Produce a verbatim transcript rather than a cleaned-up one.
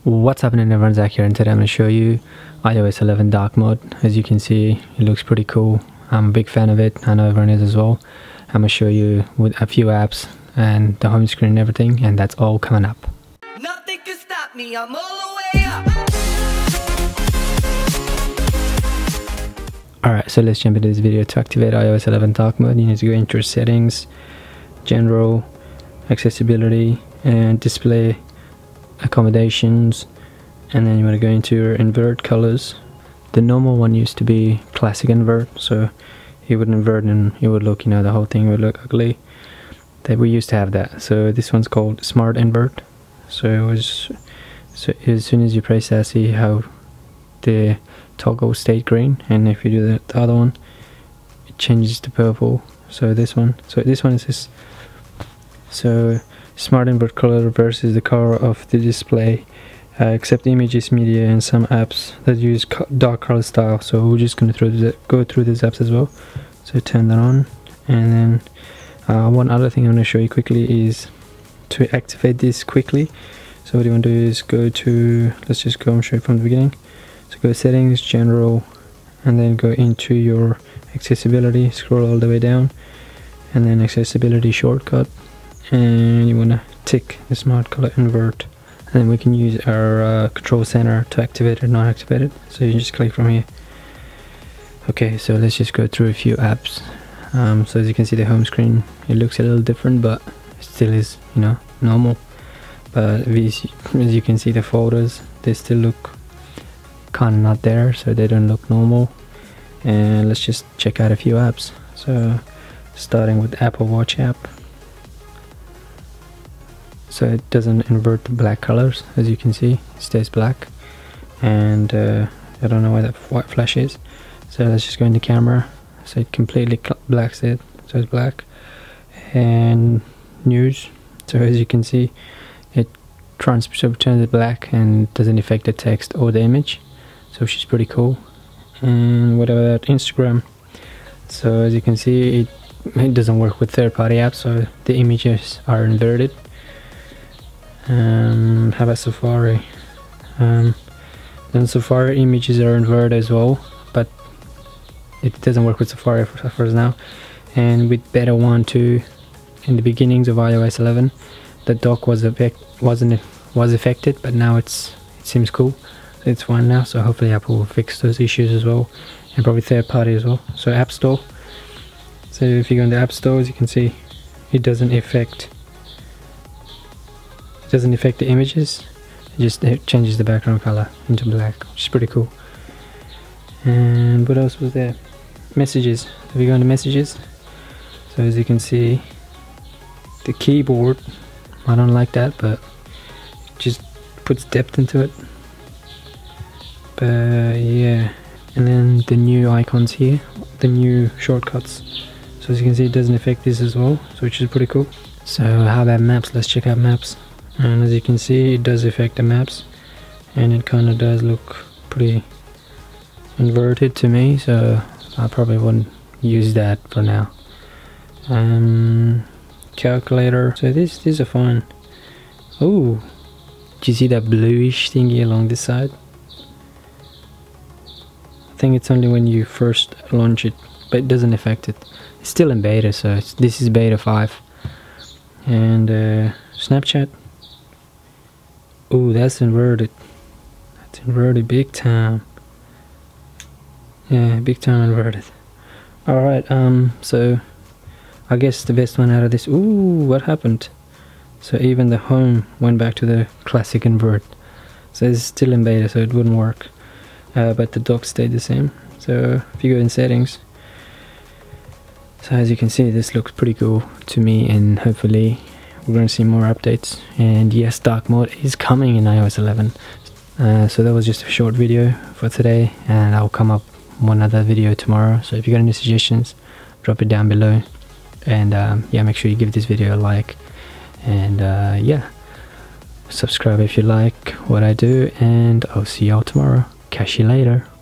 What's happening everyone, Zach here, and today I'm going to show you i O S eleven dark mode. As you can see, it looks pretty cool. I'm a big fan of it. I know everyone is as well. I'm going to show you with a few apps and the home screen and everything, and that's all coming up. Nothing can stop me, I'm all the way up. Alright, so let's jump into this video. To activate i O S eleven dark mode, you need to go into your settings, general, accessibility, and display accommodations, and then you want to go into your invert colors. The normal one used to be classic invert, so it would invert and it would look, you know, the whole thing would look ugly. That we used to have that. So this one's called smart invert. So it was, so as soon as you press that, see how the toggle stayed green, and if you do the, the other one, it changes to purple. So this one, so this one is this. So smart invert color reverses the color of the display, uh, except images, media, and some apps that use co dark color style. So we're just going to go through these apps as well. So turn that on, and then uh, one other thing I'm going to show you quickly is to activate this quickly. So what you want to do is go to, let's just go and show you from the beginning. So go settings, general, and then go into your accessibility, scroll all the way down, and then accessibility shortcut, and you want to tick the smart color invert, and then we can use our uh, control center to activate it or not activate it. So you just click from here. Okay, so let's just go through a few apps. Um, so as you can see, the home screen, it looks a little different, but it still is, you know, normal. But these, as you can see, the folders, they still look kind of not there, so they don't look normal. And let's just check out a few apps. So starting with Apple Watch app. So it doesn't invert the black colors, as you can see, it stays black. And uh, I don't know why that white flash is. So let's just go into camera. So it completely blacks it, so it's black. And news, so as you can see, it trans so turns it black and doesn't affect the text or the image, so which is pretty cool. And what about Instagram? So as you can see, it, it doesn't work with third-party apps, so the images are inverted. Um, how about Safari? Um, then Safari images are inverted as well, but it doesn't work with Safari for, for us now. And with beta one two, in the beginnings of i O S eleven, the dock was effect wasn't was affected, but now it's it seems cool. So it's fine now. So hopefully Apple will fix those issues as well, and probably third party as well. So App Store. So if you go into App Store, as you can see, it doesn't affect. Doesn't affect the images, it just it changes the background color into black, which is pretty cool. And what else was there? Messages. If we go into messages, so as you can see, the keyboard, I don't like that, but it just puts depth into it. But yeah, and then the new icons here, the new shortcuts. So as you can see, it doesn't affect this as well, so which is pretty cool. So how about maps? Let's check out maps. And as you can see, it does affect the maps, and it kind of does look pretty inverted to me, so I probably wouldn't use that for now. Um, calculator, so this these are fine. Oh, do you see that bluish thingy along this side? I think it's only when you first launch it, but it doesn't affect it. It's still in beta, so it's, this is beta five. And uh, Snapchat. Oh, that's inverted. That's inverted big time. Yeah, big time inverted. Alright, um, so I guess the best one out of this. Ooh, what happened? So even the home went back to the classic invert. So it's still in beta, so it wouldn't work. Uh, but the dock stayed the same. So if you go in settings, so as you can see, this looks pretty cool to me, and hopefully we're going to see more updates. And yes, dark mode is coming in i O S eleven. Uh, so that was just a short video for today, and I'll come up one other video tomorrow. So if you got any suggestions, drop it down below. And um, yeah, make sure you give this video a like, and uh, yeah, subscribe if you like what I do, and I'll see y'all tomorrow. Catch you later.